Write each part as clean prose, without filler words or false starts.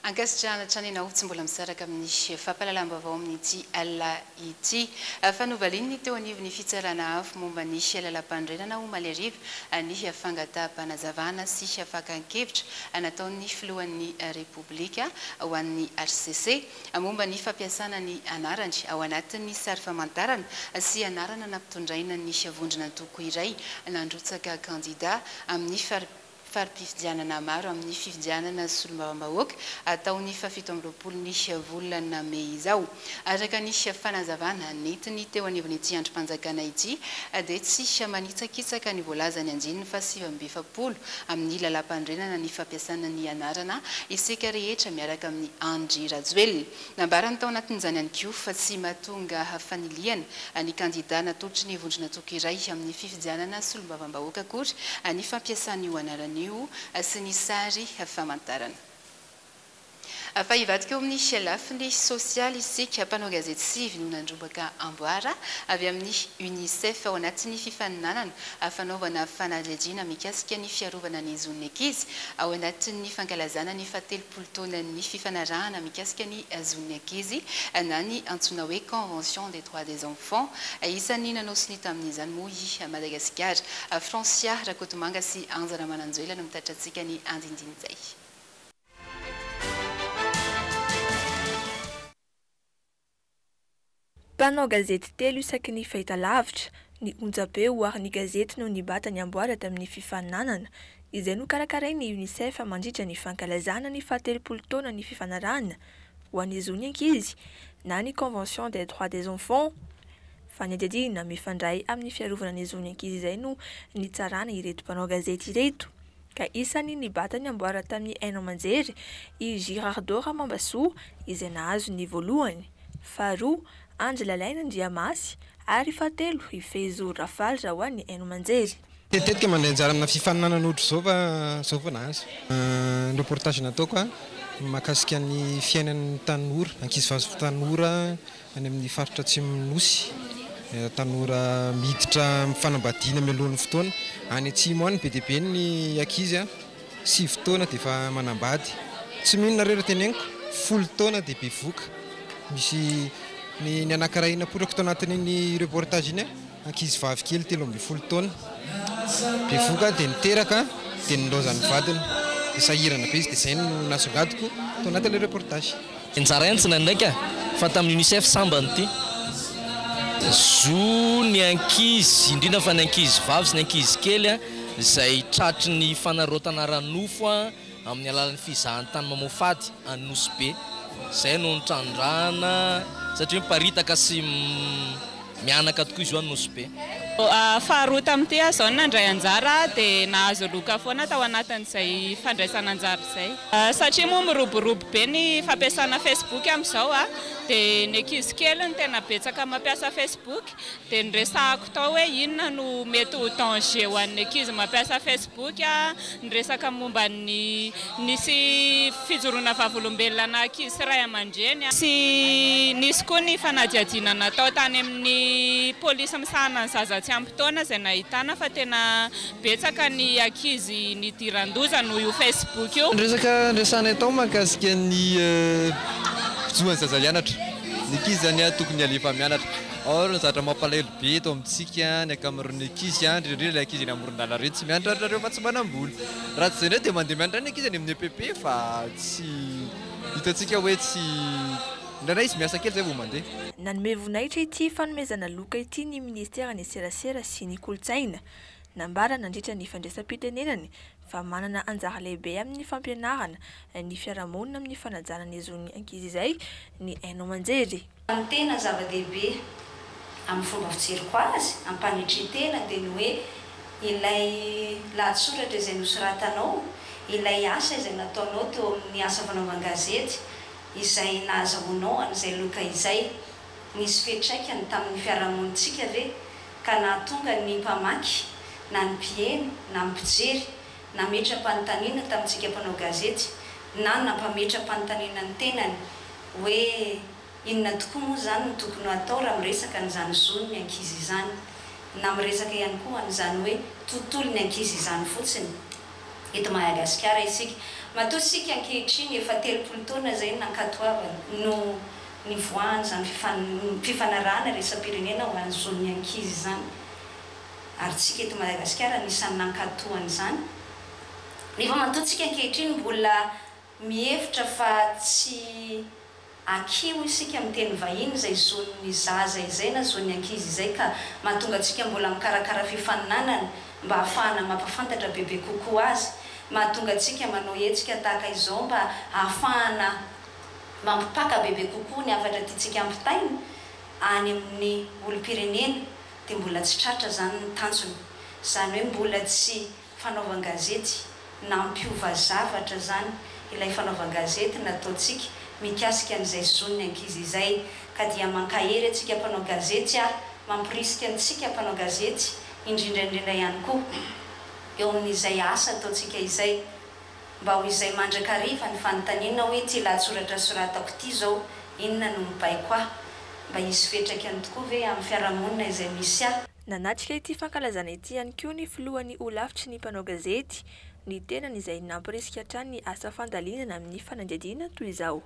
Angasitra tranena tsy mbola misaraka amin'ny fampalalam-baovao amin'ity alina ity fanovalin'ny teo anivon'ny fitsarana afo momba ny lalampandrenana ho maleriva ny fangataham-panazavana sy fakan-kevitra nataon'ny filohan'ny repoblika ho an'ny RCC momba ny fampiasana ny anarany ao anatin'ny sary famantarana sy anarana nampitondraina ny vondrona toko iray nandrotsaka kandida amin'ny fari-pifidianana maro amin'ny fifidianana solombavam-bahoaka ataon'ny 7 volana Mey izao. Araka ny fanazavana netiny teo anivon'ity androm-panjakana ity dia tsy manitsakitsaka ny voalazany anjininy fa 7 amin'ny lalampandrenana ny fampiasana ny anarana iseka rehetra miaraka amin'ny Andry Rajoelina. Nambarany tao anatin'izany ihany koa fa tsy mahatonga faniliana ny kandida natolotry ny vondrona toko iray amin'ny fifidianana solombavam-bahoaka akory ny fampiasan'io anarana sy ny sary famantarana. Fa ivadika amin'ny lafiny sosialy isika mpanao gazety sivy no nandrobaka amboara avy amin'ny UNICEF ao anatin'ny fifaninanana fanaovana fanadihadiana mikasika ny fiarovana ny zon'ny ankizy ao anatin'ny fankalazana ny 70 taona ny fifanarahana mikasika ny zon'ny ankizy na ny antsoina hoe Convention des droits des enfants isan'ny nanosiny tamin'izany moa i Madagasikara. Francia Rakotomanga sy Anjara Mananjoela no mitatra antsika ny andindinizay. Mpanao gazety telo isaky ny fahitalavitra ny onjabe ho ary ny gazety no nibata ny amboara tamin'ny fifaninanana izay no karakarain'ny UNICEF mandritra ny fankalazana ny 70 taona ny fifanarahana ho an'ny zon'ny ankizy na ny Convention des droits des enfants fanadihadiana mifandray amin'ny fiarovana ny zon'ny ankizy izay no nitsarana ireto mpanao gazety ireto ka isan'ny nibata ny amboara tamin'ny Haino Amanjery i Girardot Ramambasoa izay nahazo ny voalohany, faharoa Angela Laina Ndiamasy ary fahatelo i Fezo Rafaly Rahoany Haino Amanjery. Tetetika mandeha anjara amina fifaninanana ohatr' zao fa nahazo. Reportage nataoko mahakasika ny fiainan'ny tanora, ankizivavy tanora any amin'ny faritra Atsimon'Nosy. Tanora miditra mifanambadiana mialohan'ny fotoana any atsimo any be dia be ny ankizy 7 taona dia efa manambady. Tsy mino nareo teneniko 10 taona dia bevoka. Misy ny anankiray naporako tao anatin'ny reportage iny ankizivavy kely 13 taona. Bevoka dia niteraka dia nilaozany vadiny dia sahirana be izy dia izay no nasongadiko tao anatin'ilay reportage. Anjara entsina ndraika fa tamin'ny UNICEF sambany ity zo ny ankizy indrindra fa ny ankizy vavy sy ny ankizy kely izay tratry ny fanarotana ranofo amin'ny alalan'ny fizahantany mamofady Anosy be. Izay no nitrandrana satria miparitaka sy mianaka tokoa izy io Anosy be. Faharoa tamin'ity zao nandray anjara dia nahazo loka foana tao anatin'izay fandraisana anjara izay. Satria moa miroborobo be ny fampiasana Facebook amin'izao dia ny ankizy kely ny tena betsaka mampiasa Facebook dia niresahako tao hoe inona no mety ho danger ho an'ny ankizy mampiasa Facebook niresaka momba ny nisy fijoroana vavolombelona ankizy sy ray aman-dreny sy nisy koa ny fanadihadiana natao tany amin'ny polisy misahana ny zaza tsy ampy taona izay nahitana fa tena betsaka ny ankizy ny diran-doza noho io Facebook io. Resana tao mahakasika ny fijohan'ny zaza mianatra. Ny ankizy zany tokony alefa mianatra. Or ny zavatra mampalahelo be eto amintsika ny akamarony ankizy indrindra ilay ankizy ny amoron-dalana ireny tsy mianatra reo fa tsy manam-bola. Raha tsy izay dia mandeha mianatra ny ankizy any amin'ny EPP fa tsy hitantsika hoe tsy ndraindray izy miasa kely zay vao mandeha. Nanome voninahitra ity fanomezana loka ity ny ministera ny serasera sy ny kolotsaina nambara nandritra ny fandraisam-pitenenany fa manana anjara lehibe amin'ny fampianarana ny fiarahamonina amin'ny fanajana ny zon'ny ankizy izay ny Haino Amanjery. Ny tena zava-dehibe amin'ny fomba fijeriko azy ampanitry tena dia ny hoe ilay lahatsoratra izay nosoratanao, ilay asa izay nataonao teo amin'ny asa fanaovan-gazety izay nahazahoanao an'izay loka izay. Nisy fiantraikany tamin'ny fiarahamonintsika ve ka nahatonga ny mpamaky na ny mpieno na ny mpijery nametra-panontaniana tamintsika mpanao gazety na nampametra-panontaniana ny tenany hoe inona tokoa moa izany no tokony atao raha miresaka n'izany zony ny ankizy izany na miresaka ihany koa an'izany hoe tontolo ny ankizy izany fotsiny. Eto Madagasikara isika matotsika ankehitriny efa 3 taona zay nankatoavana no nivoahany zany fifanarahana resam-pirenena ho an'ny zon'ny ankizy zany ary tsika eto Madagasikara nisan'ny nankatohany zany nefa matotsika ankehitriny mbola mihevitra fa tsy akio isika amin'ny teny vahiny zay zon'ny zaza izay na zon'ny ankizy izay ka mahatonga antsika mbola mikarakara fifaninanana mba ahafahana mampafantatra bebe kokoa azy mahatonga antsika manao hetsika tahaka izao mba ahafahana mampipaka bebe kokoa ny afatra tiantsika ampitaina any amin'ny olom-pirenena dia mbola tsy tratra zany ny tanjony zany hoe mbola tsy fanaovan-gazety na mpiova zavatra zany ilay fanaovan-gazety nataontsika mikasika an'izay zon'ny ankizy izay ka dia mankahery atsika mpanao gazety mampirisika antsika mpanao gazety indrindraindrindra ihany koa eo amin'izay asa ataontsika izay mba ho izay mandrakariva ny fanontaniana hoe ty lahatsoratra soratako ty zao inona no mipaiko ahy mba hisy fetraka ihany tokoa ve amin'ny fiarahamonina izay misy nanatrika ity fankalazana ity ihany koa ny filohan'ny olavitry ny mpanao gazety ny tenany izay nampirisika hatrany ny asa fandalinana amin'ny fanadihadiana toy izao.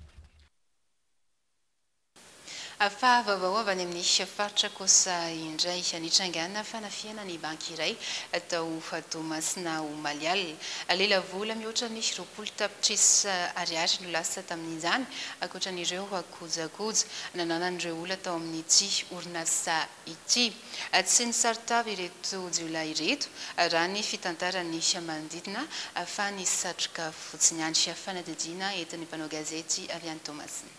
Fa vaovao avy any amin'ny faritra kosa indray nitrangana fanafiana ny banky iray atao Tomasina Omalial lela vola mihoatra ny 20 tapitrisa ariary no lasa tamin'izany ankoatran'ireo akojakoja nananan'ireo olona tao amin'ity orinasa ity tsy ny saritava ireto jiolahy ireto raha ny fitantarany manodidina fa ny satroka fotsiny any fanadihadiana entin'ny mpanao gazety avy any Tomasina.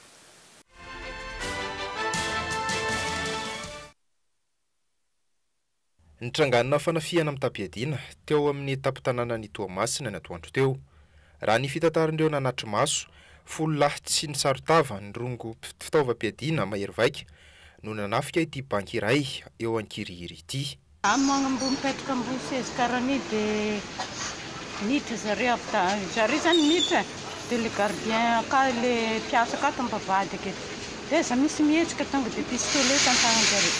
Nitranganina fanafiana amin'ny tapiadiana teo amin'ny tapitanana ny Toamasina ny atoandro teo raha ny fitantaran'ireo nanatry maso folo lahy tsy ny sarotava ny rongo fitaovam-piadiana mahery vaika no nanafika ity banky iray eo Ankirihiry ity. Amagna mipetraka ambony sezy karany dia niditra zareo avy zareo zany niditra dia le gardien ka le mpiasa akato mivavady aketo dia za misy mihetsika tonga dia pistolet tantanan zareo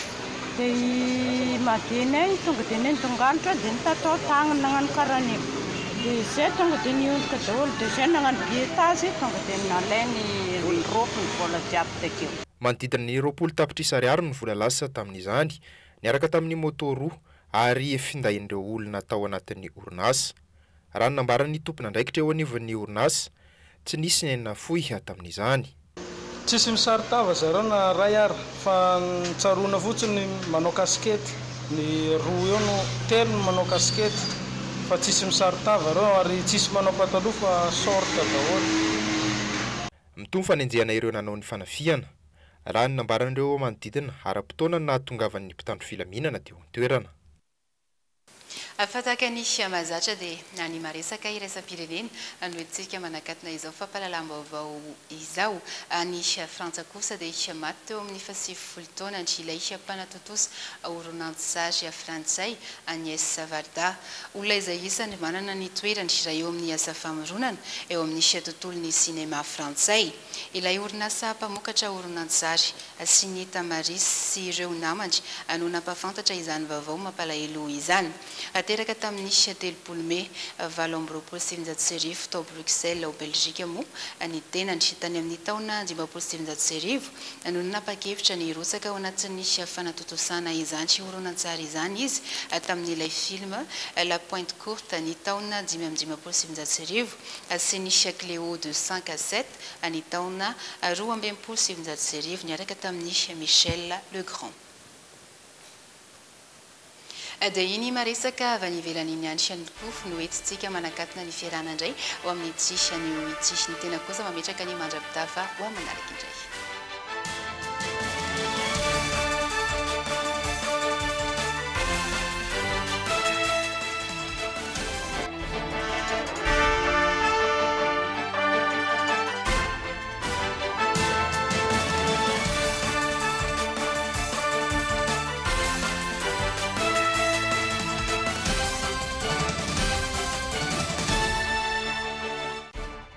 dia madeny tonga dia nentonganitra dia nitatao tagnana nagnano karan'io dia zay tonga dia niondrika daholo dia zay nagnano biletazy tonga dia nalainy roapy ny vola jiaby takeo. Manodidina ny 20 tapitrisa ariary ny vola lasa tamin'izany niaraka tamin'ny moto roa ary findahin'ireo olona tao anatin'ny orinasa. Raha ny nambaran'ny tompona ndraikitra eo anivon'ny orinasa tsy nisy nena fohy tamin'izany. Tsisy misaritava zareo na ray ary fa tsaroana fotsiny manao kaskety ny roa eo no telo no manao kaskety fa tsisy misaritava reo ary tsisy manao pataloha fa sorta daholo. Mitombo fanenjehana ireo nanao ny fanafiana raha ny nambaran'ireo manodidina ara-potoana nahatongavan'ny mpitandro filaminana teo an-toerana. Fataka ny mahazatra dia ny maresaka iraisam-pirenena no entsika manakatona izao fampahalalam-baovao izao ny Frantsa kosa dia maty teo amin'ny 70 taona ilay mpanatotosa oronan-tsary frantsay Agnès Varda. Olona izay isany manana ny toerany raha eo amin'ny asa famoronana eo amin'ny tontolon'ny sinema frantsay. Ilay orinasa mpamokatra oronan-tsary sy ny Tamaris sy ireo namany no nampafantatra izany vaovao mampalahelo izany. Teraka tamin'ny 3 Mey 1770 tao Bruxelles ao Belgique moa ny tenany tany amin'ny taona 1770 no nanapa-kevitra ny rotsaka ao anatin'ny fanatotosana izany oronan-tsary izany izy tamin'ilay film La Pointe Courte ny taona 1770 sy ny Cléo de 5 à 7 ny taona 1770 niaraka tamin'ny Michel Legrand. Dia iny maresaka avy any ivelan'iny any siany tokoa no entintsika manakatona ny fiarahana indray ao amin'ny tsisy ny tena kosa mametraka ny mandrapitafa ho amin'ny manaraka indray.